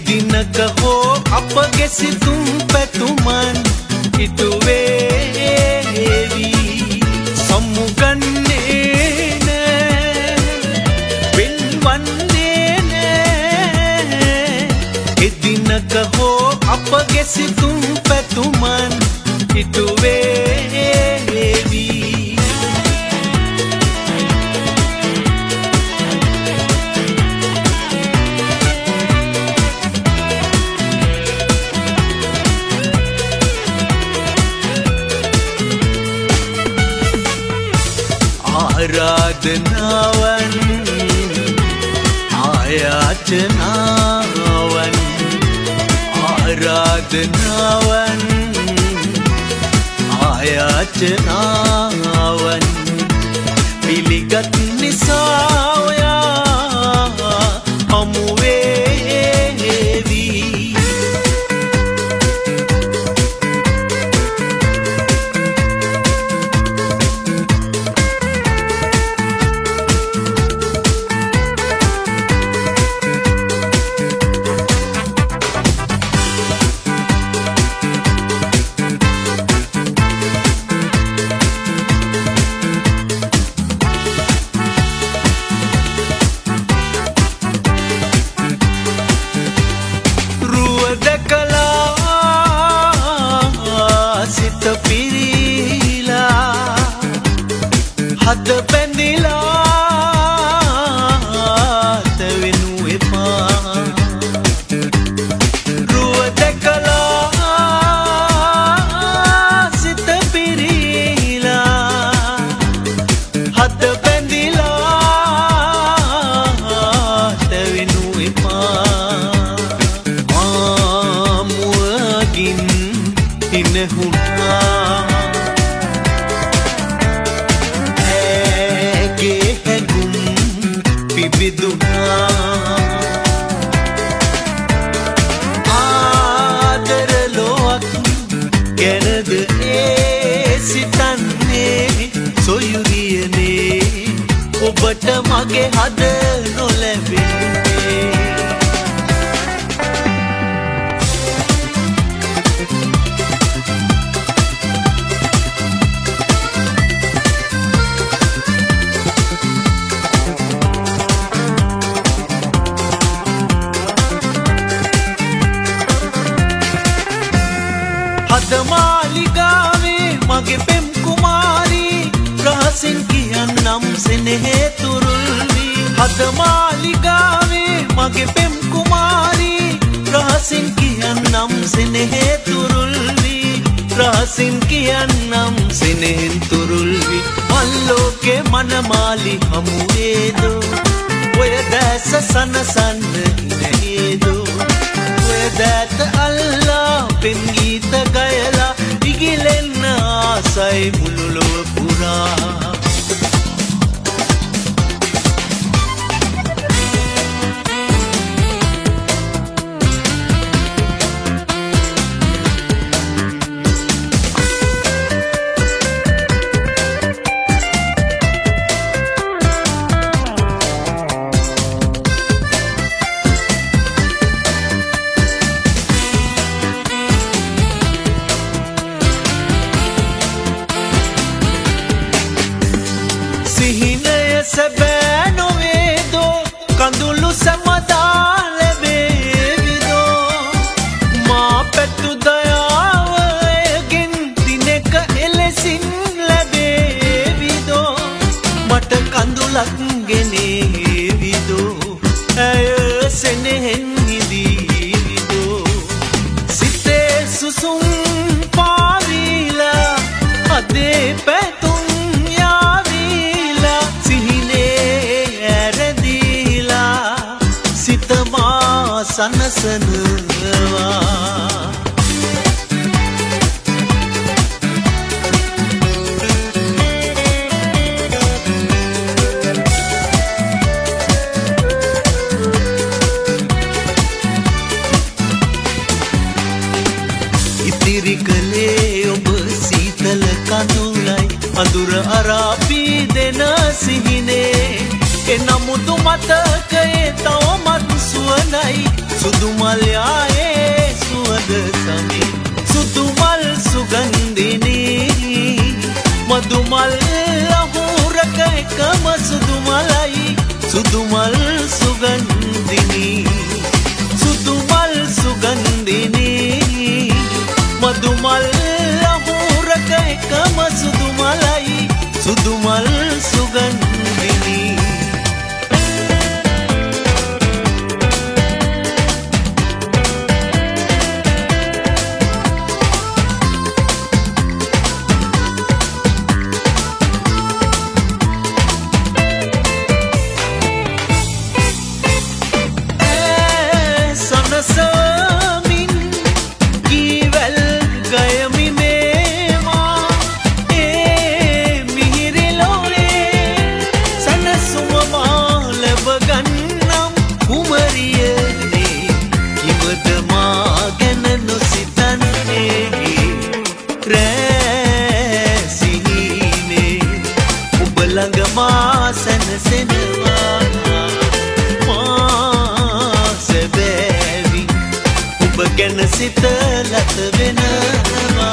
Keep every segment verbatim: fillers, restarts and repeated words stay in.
එදිනක හෝ අපගේ සිතුම් පැතුමන් ඉටු වේවි සමුගන්නේ නෑ වෙන්වන්නේ නෑ එදිනක හෝ අපගේ සිතුම් පැතුමන් ඉටු වේවි ආරාධනාවන් ආයාචනාවන් ආරාධනාවන් ආයාචනාවන් පිළිගත් නිසා ඔයා හමු වේවි හද පැඳිලා තවෙනු එපා රුව දැකලා සිත පිරීලා හද පැඳිලා තවෙනු එපා මාමුවගින් ඉනහුණා ආදර ලොවක් ගැනද ඒ සිතන්නේ සොයුරියනේ ඔබට මගේ හද නොලැබෙන්නේ හද මාලිගාවේ මගේ පෙම් කුමාරී රහසින් කියන්නම් සෙනෙහේ තුරුල්වි හද මාලිගාවේ මගේ පෙම් කුමාරී රහසින් කියන්නම් සෙනෙහේ තුරුල්වි රහසින් කියන්නම් සෙනෙහෙන් තුරුල්වි මල්ලෝකේ මනමාලි හමුවේදෝ ඔය දැස සනසන්න ඉනහේදෝ ඔය දැත අල්ලා පෙම් ගීත ගයලා ඉගිලෙන්න ආසයි මුළු ලොව පුරා සැබෑ නොවේදෝ කඳුළු සැමදා ලැබේවිදෝ මා පැතු දයාව එයගෙන් දිනක එලෙසින් ලැබේවිදෝ මට කඳුලක් ගෙනේවිදෝ ඇය සෙනෙහෙන් හිදීවිදෝ සිතේ සුසුම් පාවිලා අදේ පැතුම් සනසනවා ඉතිරි කලේ ඔබ සීතල කඳුලයි අඳුර අරාපී දෙන සිහිනේ එනමුදු මතකයේ තවමත් සුවඳයි සුදු මල් යායේ සුවඳ සමි සුදු මල් සුගන්ධිනී මధు මල් අහුරක එකම සුදු මලයි සුදු මල් සුගන්ධිනී සුදු මල් සුගන්ධිනී මధు මල් අහුරක එකම සුදු මලයි සුදු මල් සුගන්ධිනී සිත ලත වෙනවා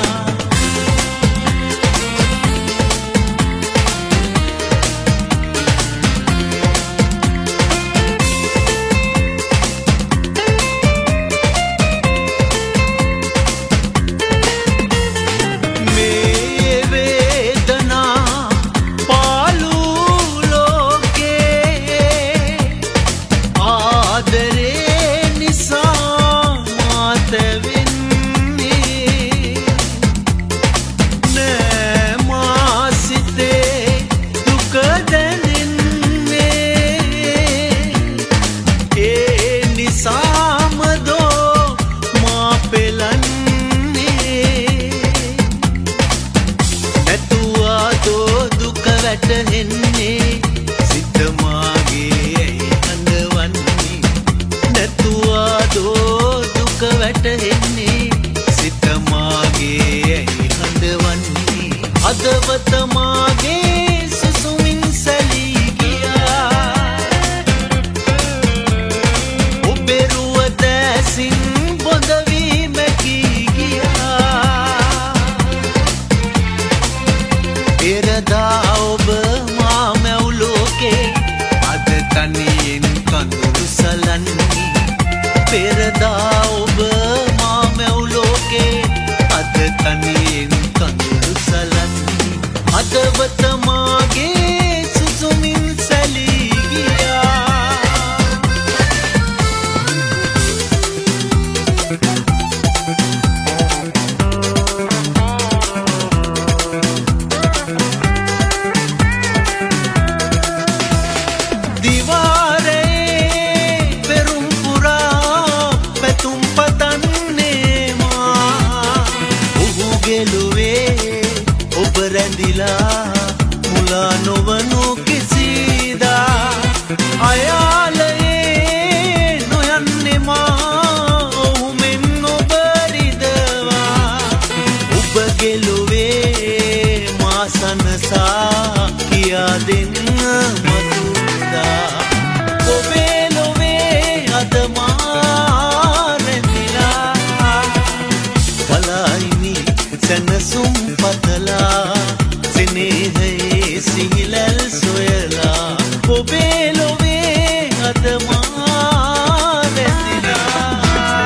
මේ වේදනා පාළු ලෝකේ ආදරේ නිසා වැටෙන්නේ සිත මාගේ ඇයි හඳවන්නේ නැතුවා දෝ දුක වැටෙන්නේ සිත මාගේ ඇයි හඳවන්නේ අදවත මාගේ සුසුමින් සැලී ගියා ඔබේ රුව දැසින් බොඳ වී මැකී ගියා පෙරදා පෙරදා ඔබ මා මැව් ලෝකේ අද තනියෙන් කඳුළු සලන්නේ අදවත මාගේ සුසුමින් සැලී ගියා මුලා නොවනු කිසිදා අයාලයේ නොයන්නේ මා ඔහු මෙන් ඔබ රිදවා ඔබ ගෙලුවේ මා සනසා කියා දෙන්න මතුදා ඔබේ ලොවේ අද මා රැඳිලා පලායිනි සැනසුම් පතලා ස්නේහයේ සිහිලල් සොයලා ඔබේ ලොවේ අද මා රැඳිලා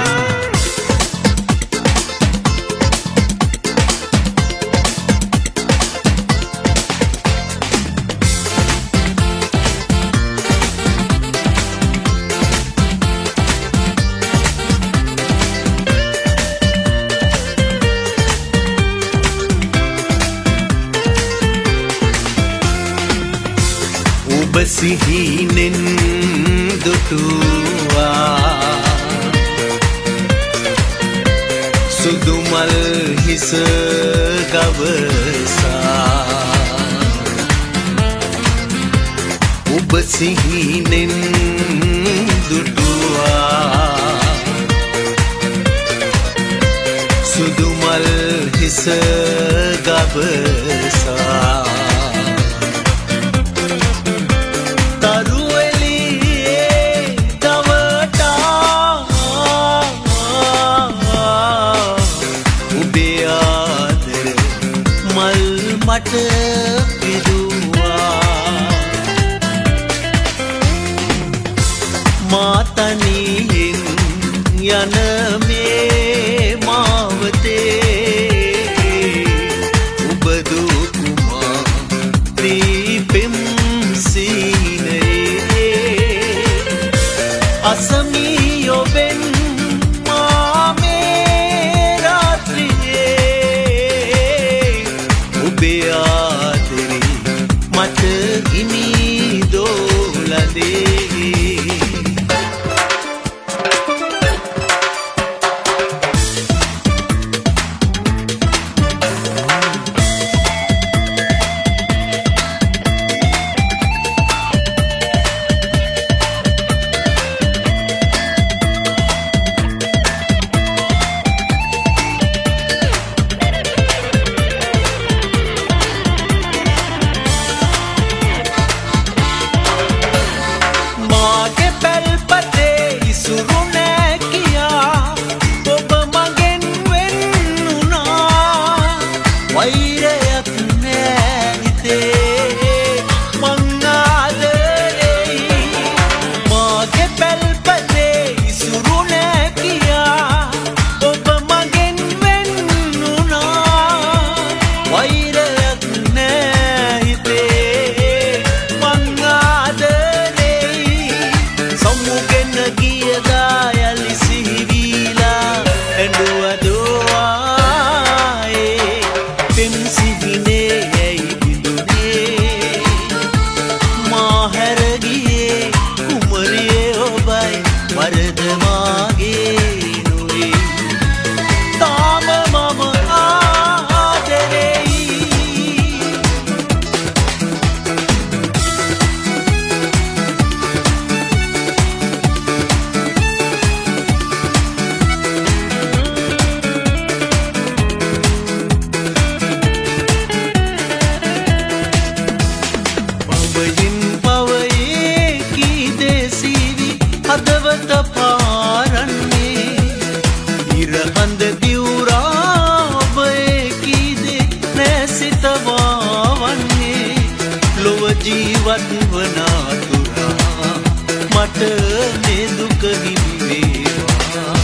ඔබ සිහිනෙන් දුටුවා සුදු මල් හිස ගවසා ඔබ සිහිනෙන් දුටුවා සුදු මල් හිස ගවසා මට පිදුවා මාතනියෙන් යන මේ මාවතේ ඔබ දුකුමා ප්‍රීපෙම් සීනයේ අසමී ඔබෙන් මාමේ රාත්‍රියේ ඔබේ ආදරේ මට හිමි දෝලදේ ජීවත් වනාතුරා මට මේ දුක හිමි වේවා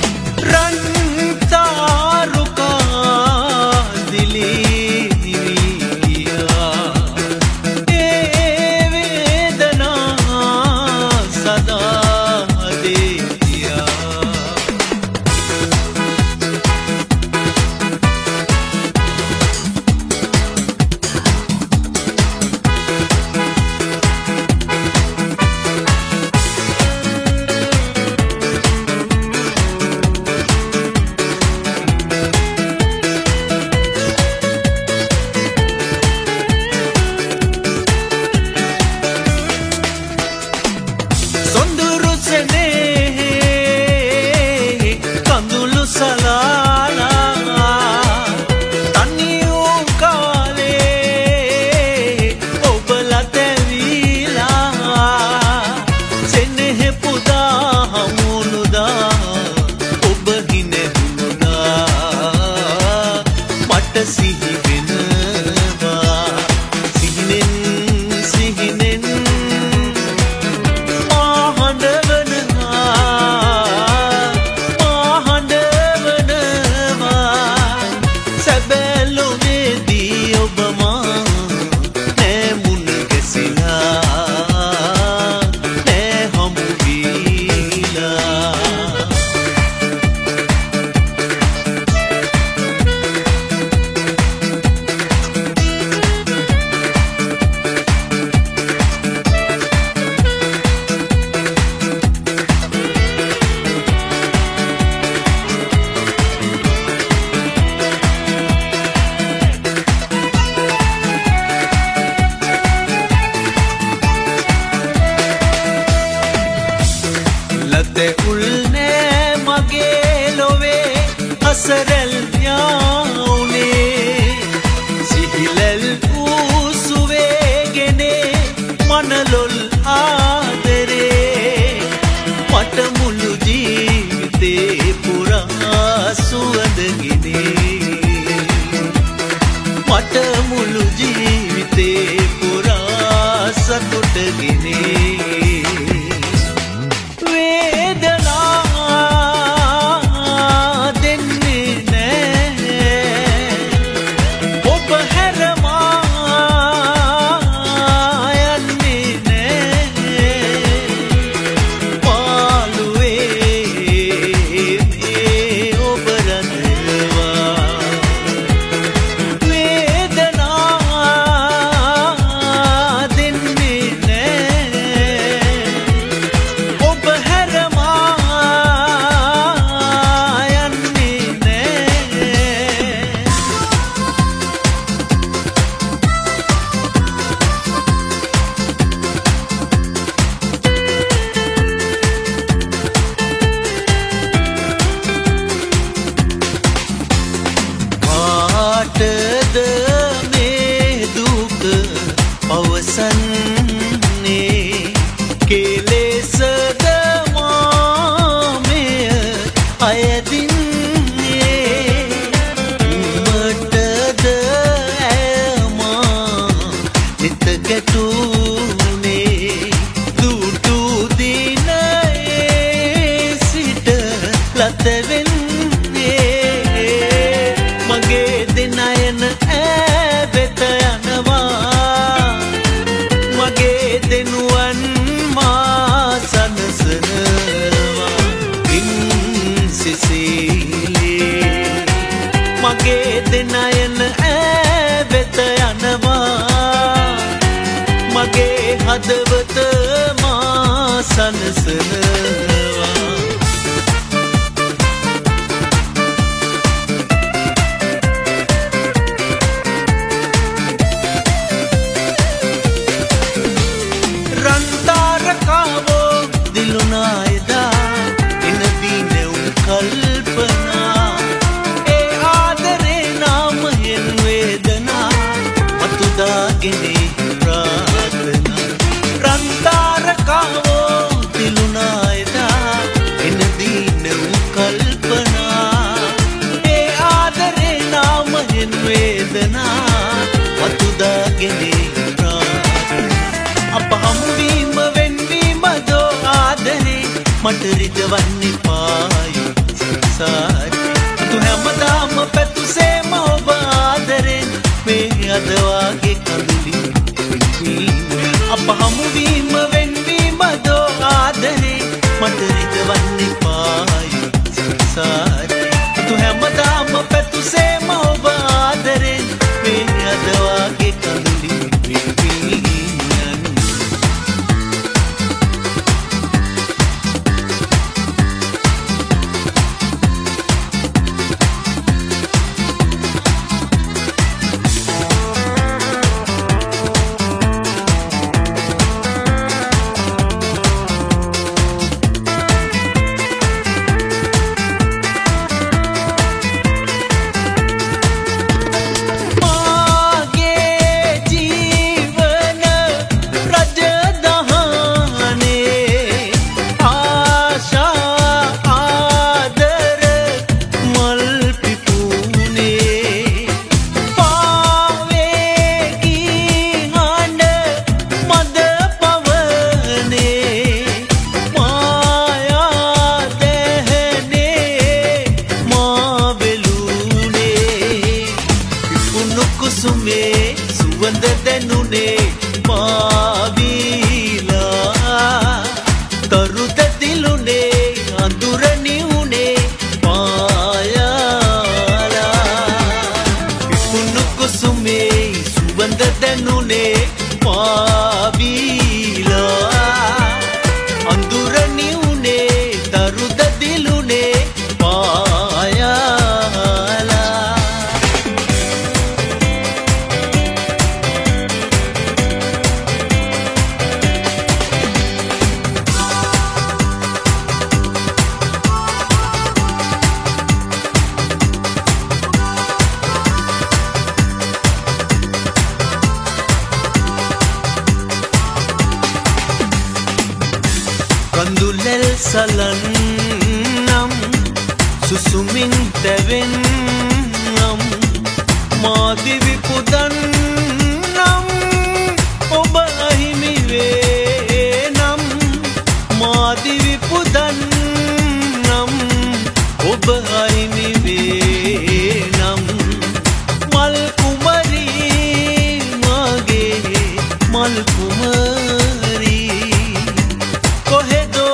රන්තාරුකා දිලී නිවියා ඒ වේදනා සදා දේතියා සරල් ඥානේ සිහිලල් උසුවේගෙනේ මනලොල් ආදරේ මට මුළු ජීවිතේ පුරා සුවඳ ගිනේ මට මුළු අයදින්නේ උඹටද ඇමා නිත ගැටුනේ දුටු දිනයේ සිට ලතවෙන්නේ මගේ දෙනයන ඇවෙත යනවා මගේ දෙනුවන් මා සනසනවා සිසිලේ මගේ දෙනයන ඇවෙත යනවා මගේ හදවත මා සනසනවා රන්තාරකාවෝ දිලුනා එදා එනදී නෙවුම් කල්පනා ඒ ආදරේ නාමයෙන් වේදනා මතුදාගෙනේ ප්‍රාර්ථනා රන්තාරකාවෝ දිලුනා එදා එනදී නෙවුම් කල්පනා ඒ ආදරේ නාමයෙන් වේදනා මතුදාගෙනේ අප හමුවීම වෙන්වීම දෝ ආදරේ මට රිදවන්නේ පායු සංසාරේ අතු හැමදාම පැතුසේම ඔබ ආදරෙන් මේ අද වාගේ කඳුලින් අප හමුවීම වෙන්වීම දෝ ආදරේ මට රිදවන්නේ පායු සංසාරේ අතු හැමදාම පැතුසේම ඔබ ආදරෙන් මේ අද වාගේ කඳුලින් සලන්නම් සුසුමින් තැවෙන්නම් මාදිවි පුදන්නම් ඔබ අහිමි වේනම් මාදිවි පුදන්නම් ඔබ අහිමි වේනම් මල් කුමරී මගේ මල් කුමරී කොහෙදෝ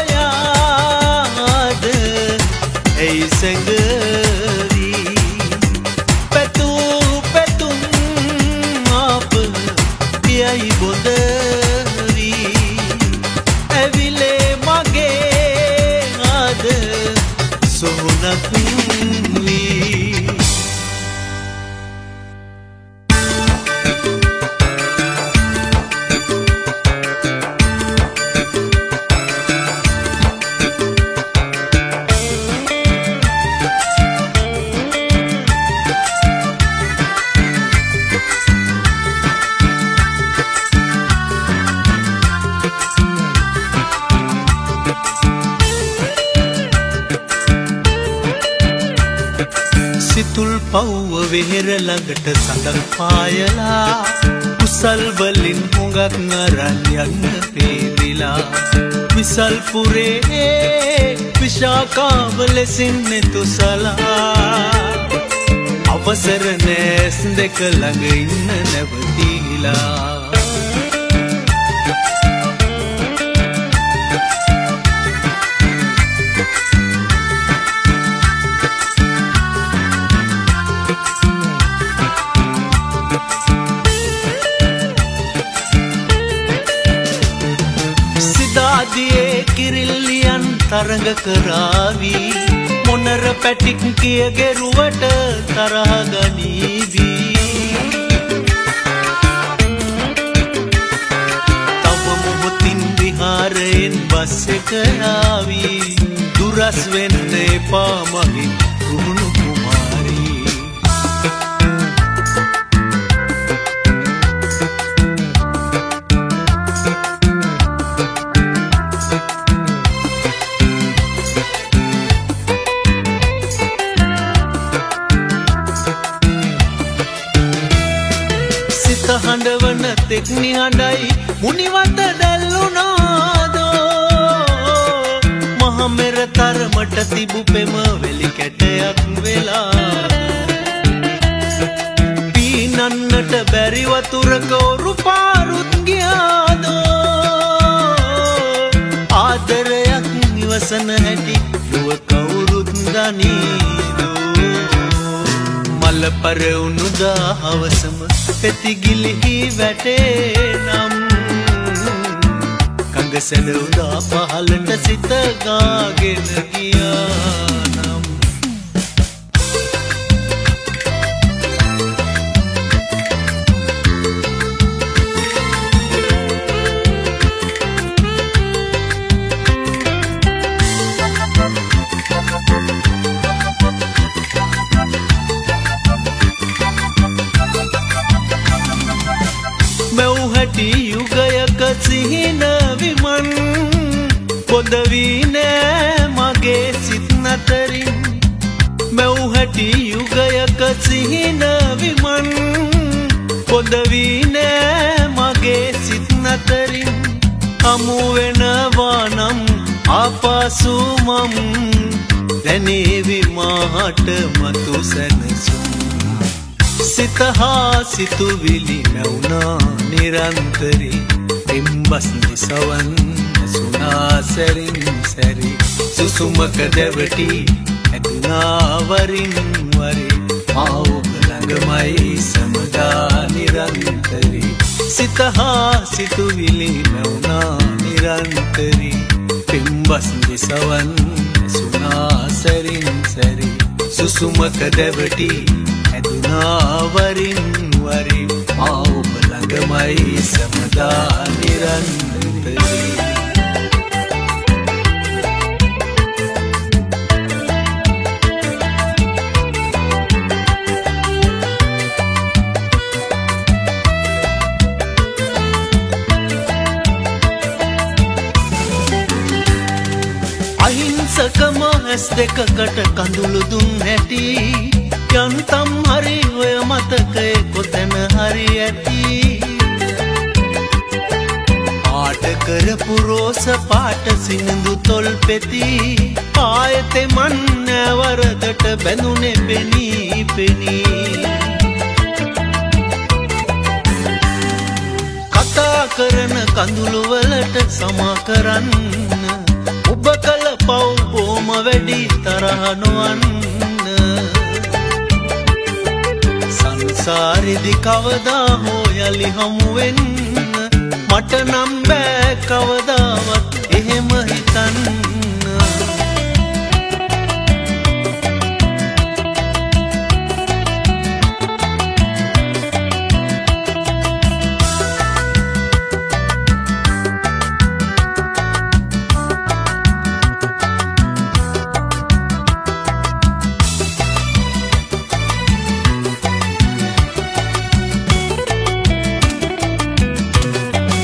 සැඟවී පැතුූ පැතුම් අප යයි බොඳවී ඇවිලේ මගේ අද සොහොනක් වී සිතුල් පව්ව වෙහෙර ළඟට සඳල් පායලා කුසල් වලින් හුඟක් අරන් යන්න පේවිලා විසල් පුරේ විශාකාව ලෙසින් නෙතුසලා අවසර නෑස් දෙක ළඟ ඉන්න නැවතිලා සිතාදියේ කිරිල්ලියන් තරඟ කරාවී මොනර පැටික් කිය ගෙරුවට තරහ ගනීවී තව මොහොතින් විහාරයෙන් බස් එක යාවී දුරස් වෙන්න එපා මගේ රුහුණු කුමාරී හඬවන තෙක්නි හඬයි මුනිවත දැල්ලුනාදෝ මහමෙර තරමට තිබු පෙම වෙලි කැටයක් වෙලා පීනන්නට බැරි වතුරක ඔරු පාරුත් ගියාදෝ ආදරයක් නිවසන හැටි නුව කවුරුත් දනීදෝ මල පරවුණුදා හවසම පෙතිගිලිහි වැටේ නම් කඟ සැඩවුදා පහලට සිත ගාගෙන ගියා නම් යුගයක සිහින විමන් පොද වී නෑ මගේ සිත් නතරින් මැව් හැටි යුගයක සිහින විමන් පොද වී නෑ මගේ සිත් නතරින් හමු වෙනවා නම් ආපසු මම් දැනේවි මාහට මතු සැනසුම් සිත හා සිතුවිලි නැවුනා නිරන්තරී පිම්බස් නිසවන් සුනා සැරින් සැරි සුසුමක දැවටි ඇතුනා වරින් වරි මාඔබ ළඟමයි සමදා නිරන්තරී සිත හා සිතුවිලි නැවුනා නිරන්තරී පිම්බස් නිසවන් සුනා සැරින් සැරි සුසුමක දැවටි ඇතුනා වරින් වරි මාඔබ ළඟමයි සමදා නිරන්තරී අහිංසකම ඇස් දෙකකට කඳුළු දුන් හැටි යන්තම් හරි ඔය මතකය කොතැන හරි ඇති ආට කරපු රෝස පාට සිනිඳු තොල් පෙති ආයතෙ මන් නැවරදට බැඳුනේ පෙනී පෙනී කතා කරන කඳුළු වලට සමා කරන්න ඔබ කළ පව් බොහොම වැඩි තරහ නොවන්න සංසාරෙදි කවදා හෝ යලි හමු වෙන්න මට නම් බෑ කවදාවත් එහෙම හිතන්න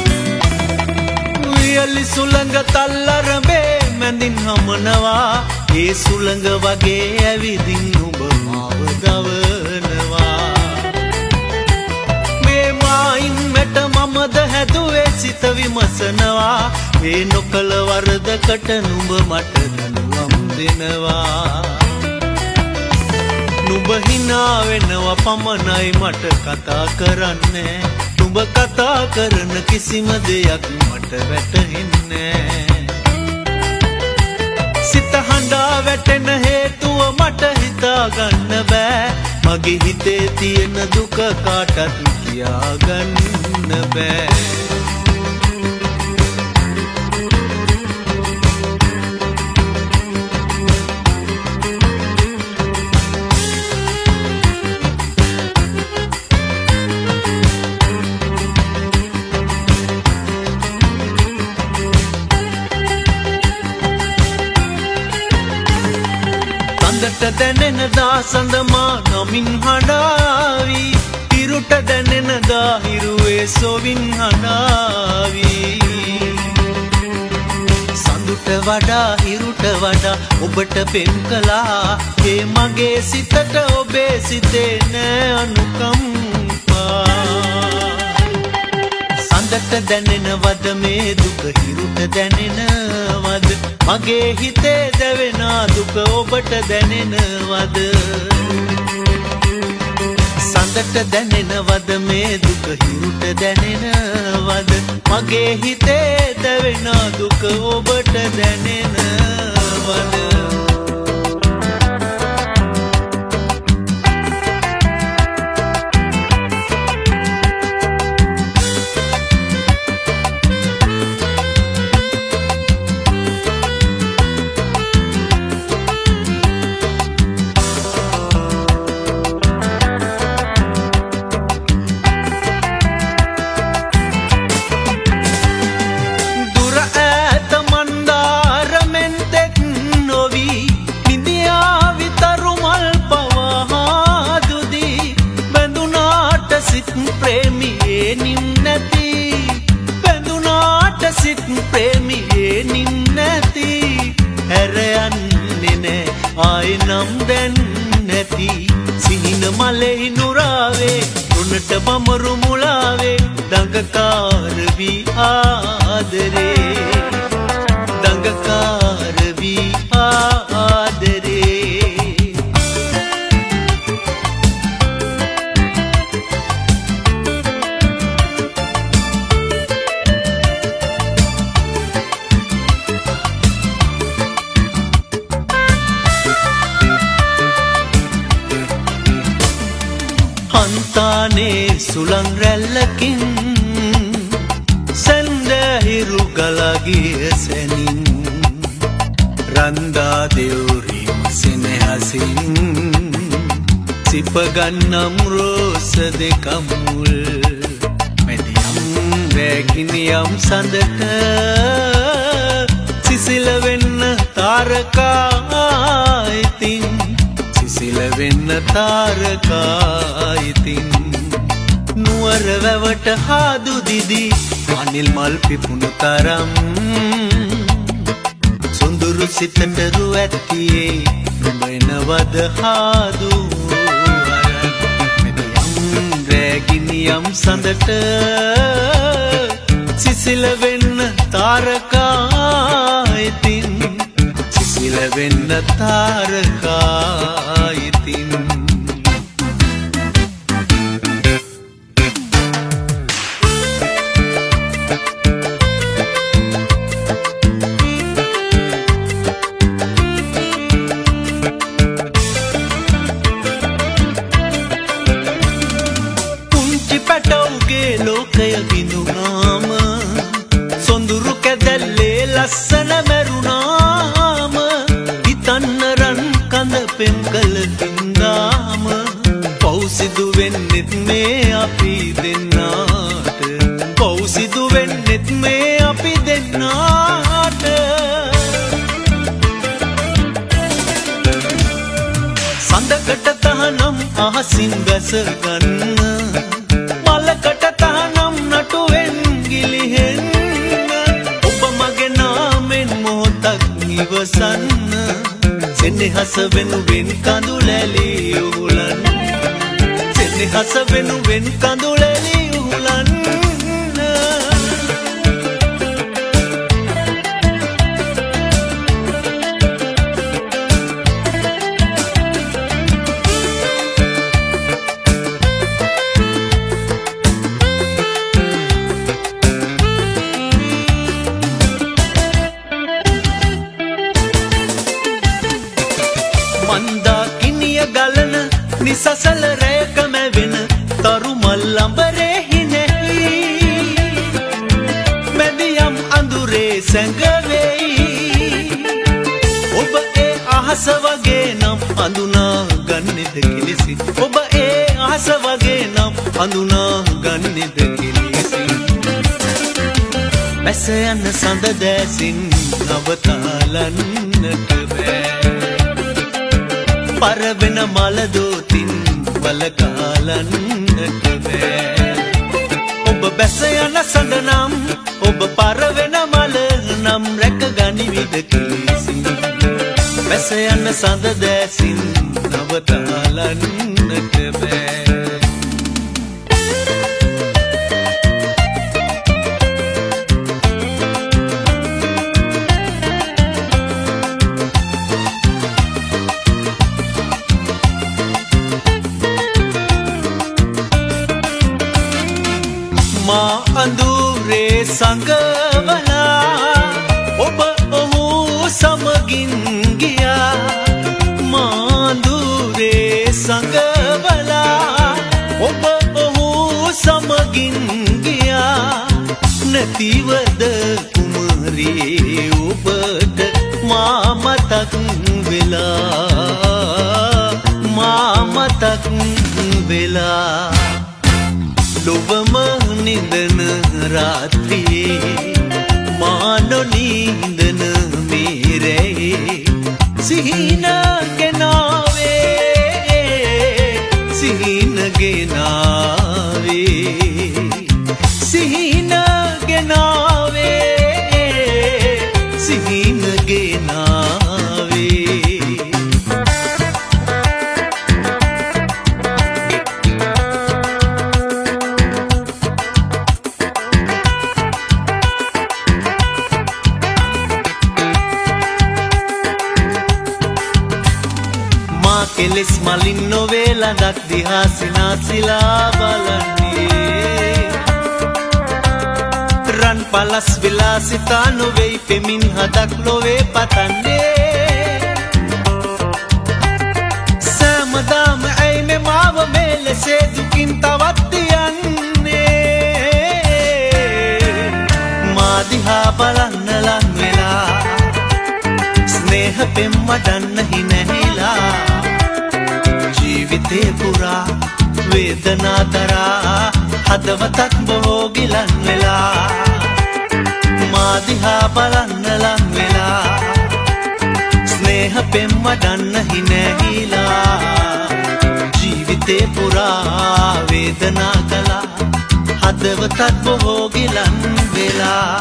සුළඟ තල්ලරඹේ මැඳින් හමනවා ඒ සුළඟ වගේ ඇවිදින් ඔබ මාව දවනවා මේ මායින් මෙට මමද හැදුවේ සිත විමසනවා මේ නොකල වරදකට නුඹ මට දනුවම් දෙනවා නුඹ හිනා වෙනවා පමණයි මට කතා කරන්නේ නුඹ කතා කරන කිසිම දෙයක් මට වැටහෙන්නේ සිත හඬා වැටෙන හේතුව මට හිතා ගන්න බෑ මගේ හිතේ තියෙන දුක කාටත් කියා ගන්න බෑ සඳට දැනෙන දා සඳමා නමින් හඬාවි හිරුට දැනෙන දා හිරුවේ සොවින් හඬාවි සඳුට වඩා හිරුට වඩා ඔබට පෙම් කළා ඒ මගේ සිතට ඔබේ සිතේ නෑ අනුකම්පා සඳට දැනෙනවද මේ දුක හිරුට දැනෙනවද මගේ හිතේ දැවෙන දුක ඔබට දැනෙනවද සඳට දැනෙනවද මේ දුක හිරුට දැනෙනවද මගේ හිතේ දැවෙන දුක ඔබට දැනෙනවද නම් දැන් නැති සිහින මලෙහි නුරාවේ උනට බමරු මුලාවේ දඟකාර වී ආදරේ දඟකාර වී ආදරේ හන්තානේ සුළං රැල්ලකින් සැන්දහිරු ගලගිය සැනින් රන්දා දෙවුරිම සෙනෙහසින් සිපගන්නම් රෝස දෙකමුල් මැදියම් රැගිනියම් සඳට සිසිල වෙන්න තාරකායිතින් සිසිල වෙන්න තාරකායිතින් නුවර වැවට හාදු දිදී අනිල් මල් පිපුණු තරම් සොඳුරු සිතට රු ඇත්තියේ නුඹ එනවද හාදු මෙදියම් රැගිනියම් සඳට සිසිල වෙන්න තාරකායිතින් සිසිල වෙන්න තාරකායිතින් පුංචි පැටවුගේ ලෝකය බිඳුනාම සොඳුරු කැදැල්ලේ ලස්සන මැරුණාම හිතන්න රන් කඳ පෙම් කළ තින්දාම පෞසිදු වෙන්නෙත් මේ අපි දෙන්නාට පෞසිදු වෙන්නෙත් මේ අපි දෙන්නාට සඳකට තහනම් අහසින් බැස ගන්න මලකට තහනම් නටුවෙන් ගිලිහෙන්න ඔබ මගේ නාමෙන් මොහොතක් නිවසන්න සෙනෙහස වෙනුවෙන් කඳුලැලි උහුලන් සෙනෙහස වෙනුවෙන් කඳුලැලි උහුලන් නිසසල රැයක මැවෙන තරු මල් අඹරෙහි නැහි මැදියම් අඳුරේ සැඟවෙයි ඔබ ඒ අහස වගේ නම් හඳුනා ගන්නෙද කිලිසි ඔබ ඒ අහස වගේ නම් හඳුනා ගන්නෙද කිලිසි බැස යන සඳ දැසින් නවතාලන්නට බෑ පරවෙන මලදෝතින් වලකාලන්නට බෑ ඔබ බැස යන සඳ නම් ඔබ පරවෙන මල නම් රැක ගනිවිද කිලිසි බැස යන සඳ දැසින් නවතාලන්නට බෑ මා අඳුරේ සඟවලා ඔබ ඔහු සමගින් ගියා මා අඳුරේ සඟවලා ඔබ ඔහු සමගින් ගියා නැතිවද කුමරී ඔබට මා මතක් වෙලා මා මතක් වෙලා ලොවම නිදන රාත්‍රියේ මා නොනිදන මේ රැයේ සිහින ගෙනාවේ සිහින ගෙනාවේ සිහින ගෙනාවේ සිහින ගෙනාවේ කෙලෙස් මලින් නොවේ ළඟක් දිහා සිනාසිලා බලන්නේ රන් පලස් විලාසිතා නොවෙයි පෙමින් හදක් ලොවේ පතන්නේ සෑමදාම ඇයි මෙ මාව මේ ලෙසේ දුකින් තවත් තියන්නේ මා දිහා බලන්න ලං වෙලා ස්නේහ පෙම් වඩන්න හිනැහිලා ජීවිතේ පුරා වේදනා දරා හදවතක් බොහෝ ගිලන් වෙලා මා දිහා බලන්න ලං වෙලා ස්නේහ පෙම් වඩන්න හිනැහිලා ජීවිතේ පුරා වේදනා කළා හදවතක් බොහෝ ගිලන් වෙලා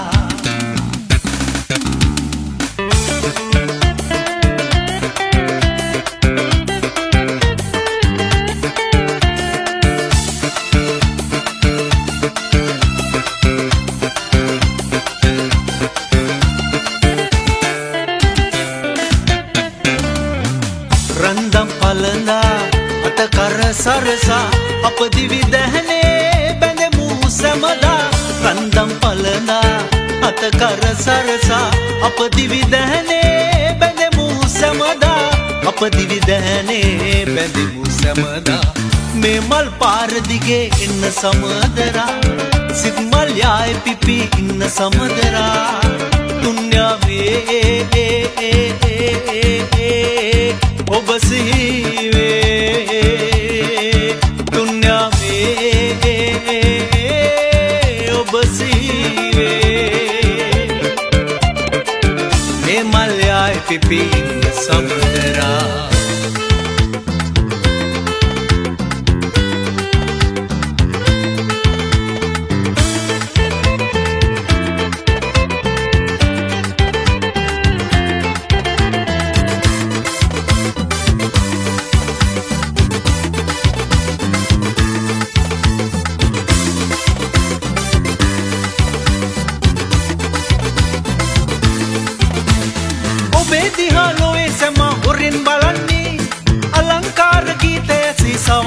රන්දම් පලඳා අත කර සරසා අප දිවි දැහනේ බැඳෙමු සැමදා රන්දම් පලඳා අත කර සරසා අප දිවි දැහනේ බැඳෙමු සැමදා අප දිවි දැහනේ බැඳෙමු සැමදා මේ මල් පාර දිගේ එන්න සමදරා සිත් මල් යාය පිපි ඉන්න සමදරා දුන්යාවේ ඔබ සිහිවේ දුන්යාවේ ඔබ සිහිවේ මේ මල් යාය පිපි ඉන්න සමදරා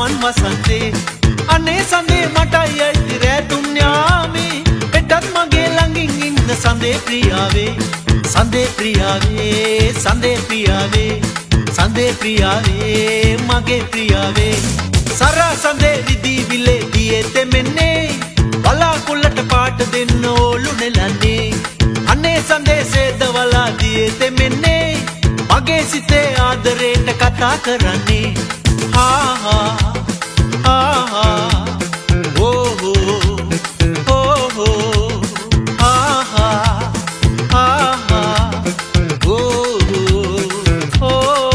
ගමන් වසන්තේ අනේ සඳේ මටයි අයිති රෑ තුන්යාමේ එටත් මගේ ළඟින් ඉන්න සඳේ ප්‍රියාවේ සඳේ ප්‍රියාවේ සඳේ ප්‍රියාවේ සඳේ ප්‍රියාවේ මගේ ප්‍රියාවේ සරා සඳේ විදී විලේ දියේ තෙමෙන්නේ බලාකුල්ලට පාට දෙන්න ඕලු නෙලන්නේ අනේ සඳේ සේදවලා දියේ තෙමෙන්නේ මගේ සිතේ ආදරේට කතා කරන්නේ හා හා හා හා ඕ ඕ ඕ හා හා හා හා ඕ ඕ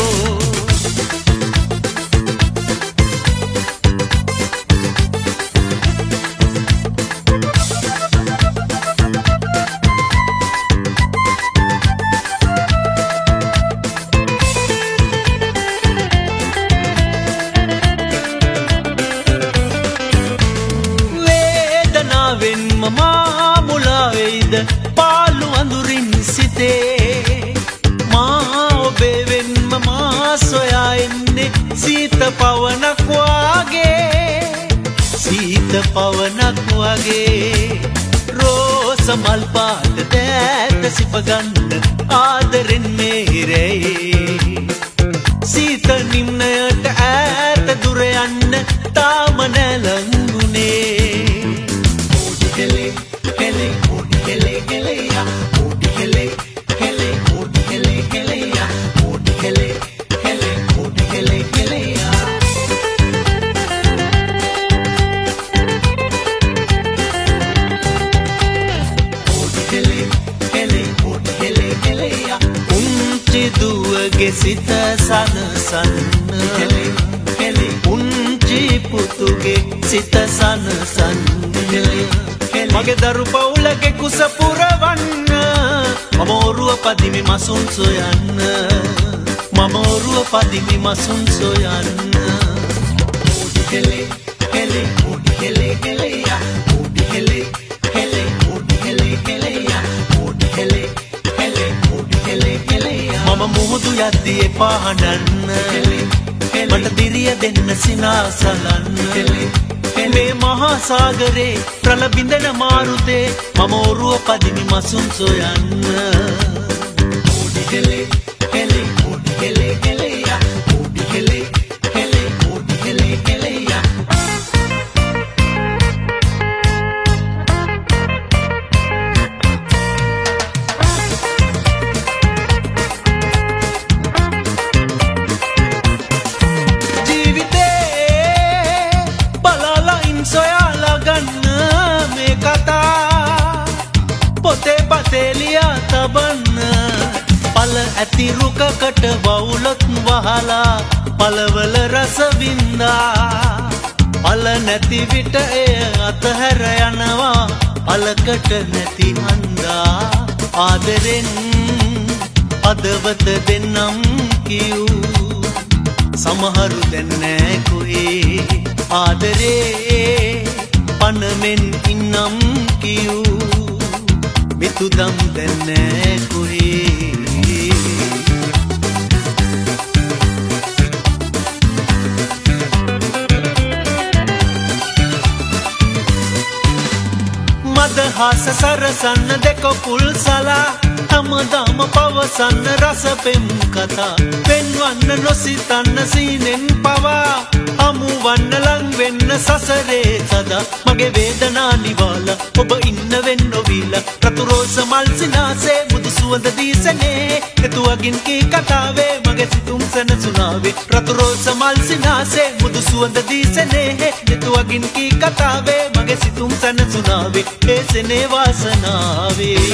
මාමුලාවෙයිද පාලු අඳුරින් සිතේ මා ඔබේ වෙන්ම මා සොයා එන්නේ සීත පවනක් වාගේ සීත පවනක් වාගේ රෝස මල් පාට දෑත සිපගන්න ආදරෙන් මේරේ සීත නිම්නයට ඈත දුර යන්න තාම නැලඟුනේ Hele, hele, odi hele, hele ya. Odi hele, hele, odi hele, hele ya. Odi hele, hele, odi hele, hele ya. Odi hele, hele, odi hele, hele ya. Unchi duwage sita sana sana. Hele, hele, unchi putuge sita sana sana. Hele. මගේ දරු පවුලගේ කුස පුරවන්න මම ඔරුව පදිමි මසුන් සොයන්න මම ඔරුව පදිමි මසුන් සොයන්න ඕඩි හෙලේ හෙලේ ඕඩි හෙලේ හෙලේ යා ඕඩි හෙලේ හෙලේ ඕඩි හෙලේ හෙලේ යා ඕඩි හෙලේ හෙලේ ඕඩි හෙලේ හෙලේ යා මම මුහුදු යද්දී එපා හඬන්න මට දිරිය දෙන්න සිනාසලන්න මේ මහා සාගරේ ප්‍රලබිඳන මාරුතේ මම ඔරුව පදිමි මසුන් සොයන්න ඕඩි හෙලේ හෙලේ ඕඩි හෙලේ හෙලේ යා ඕඩි හෙලේ හෙලේ ඕඩි හෙලේ හෙලේ යා තෙලියා තබන්න පල ඇති රුකකට වවුලොත් වහලා පලවල රස වින්දා පල නැති විට එය අතහැර යනවා පලකට නැති හන්දා ආදරෙන් අදවත දෙන්නම් කියූ සමහරු දැන්නෑ කොහේ ආදරේ පනමෙන් ඉන්නම් කියූ මිතුදම් දැන්නෑ කොහේ මදහස සරසන්න දෙක පුල් සලා හැමදාම පවසන්න රස පෙම් කතා පෙන්වන්න නොසිතන්න සීනෙන් පවා හමුවන්න ලං වෙන්න සසරේ සදා මගේ වේදනා නිවාල ඔබ ඉන්න වෙන්න නොවිල රතු රෝස මල් සිනාසේ මුදු සුවඳ දීසනේ එතුවගින් කී කතාවේ මගේ සිතුම් සැනසුනාවේ රතු රෝස මල් සිනාසේ මුදු සුවඳ දීසනේ එතුවගින් කී කතාවේ මගේ සිතුම් සැනසුනාවේ ඒ සෙනේ වාසනාවේ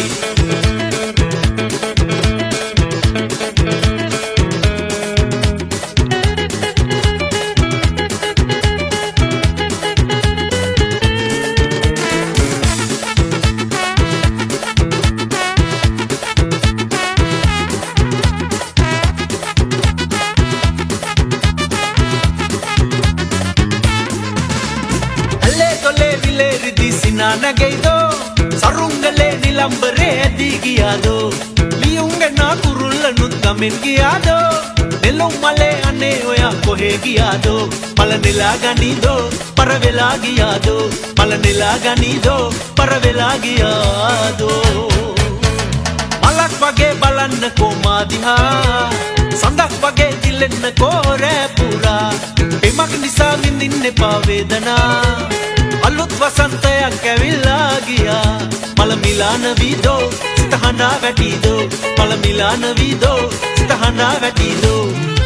නගයිදෝ සරුංගලේ නිලම්බරේ දී ගියාදෝ ලියුංග නා කුරුල්ල නුත් ගමෙන් ගියාදෝ නෙළුම් මලේ යන්නේ ඔයා කොහෙ ගියාදෝ මල නෙලා ගනිදෝ පර වෙලා ගියාදෝ මල නෙලා ගනිදෝ පර වෙලා ගියාදෝ මලක් වගේ බලන්නකෝ මා දිහා සඳක් වගේ දිලෙන්නකෝ රෑ පුරා එමක් නිසා විඳින්න එපා වේදනා අලුත් වසන්තයක් ඇවිල්ලා ගියා මල මිලාන වීදෝ සිතහනා වැටිදෝ මල මිලාන වීදෝ සිතහනා වැටිදෝ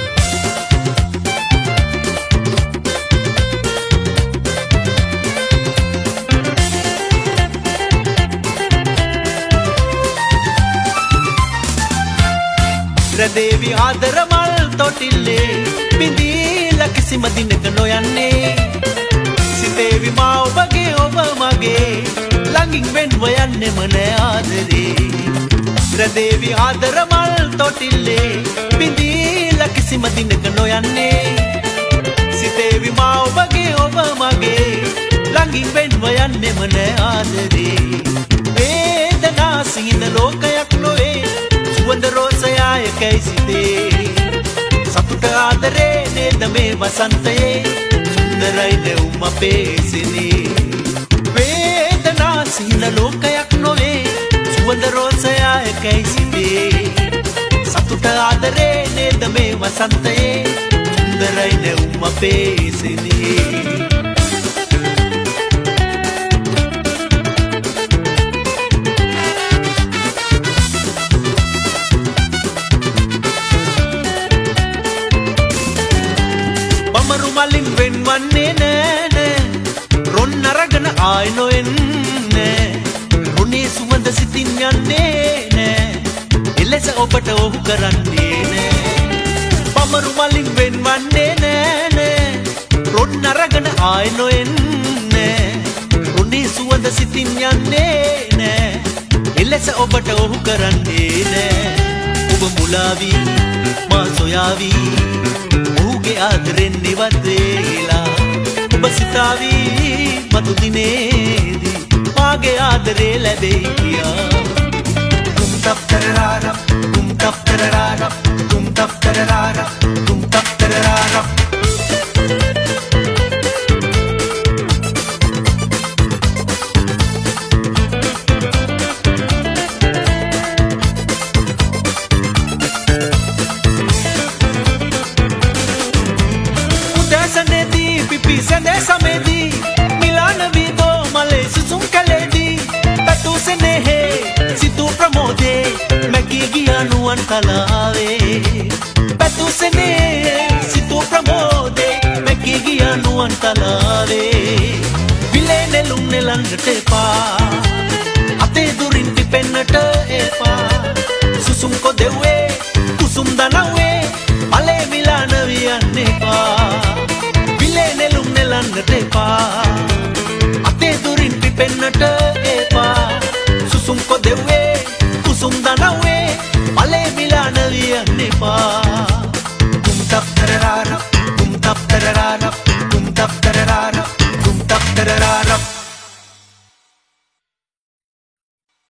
රදේවි ආදර මල් තොටිල්ලේ බිඳීලා කිසිම දිනක නොයන්නේ සිතේවි මා ඔබගේ ඔබ මගේ ළඟින් වෙන්ව යන්නෙම නෑ ආදරේ රදේවි ආදර මල් තොටිල්ලේ බිඳීලා කිසිම දිනක නොයන්නේ සිතේවි මා ඔබගේ ඔබ මගේ ළඟින් වෙන්ව යන්නෙම නෑ ආදරේ වේදනා සිහින ලෝකයක් නොවේ සුවඳ රෝසයාය කැයිසිතේ සතුට ආදරේ නේද මේ වසන්තයේ සුන්දරයි නෙවුම පේසිනේ වේදනා සිහින ලෝකයක් නොවේ සුවඳ රෝසයාය කැයිසිතේ සතුට ආදරේ නේද මේ වසන්තයේ සුන්දරයි නෙවුම පේසිනේ මලින් වෙන්වන්නේ නෑනේ රොන් අරගෙන ආයි නොෙන්නේ රොනේ සුවඳ සිතින් යන්නේ නෑ එලෙස ඔබට ඔහු කරන්නේ නෑ පමරු මලින් වෙන්වන්නේ නෑනේ රොන් අරගෙන ආයි නොෙන්නේ රොනේ සුවඳ සිතින් යන්නේ නෑ එලෙස ඔබට ඔහු කරන්නේ නෑ ඔබ මුලාවී මා සොයාවී ඔහුගේ ආදරෙන් නිවත් වේලා ඔබ සිතාවී මතු දිනේදී මාගේ ආදරේ ලැබෙයි කියා tum tap tararara tum tap tararara tum tap tararara tum tap tararara Sende samedi Milana vido male susum kaledi Tatu senehe situ pramode Meki giyanu antalave Tatu senehe situ pramode Meki giyanu antalave Vile nelum nelangate pa Ate durin pipennata epa Susum ko dewe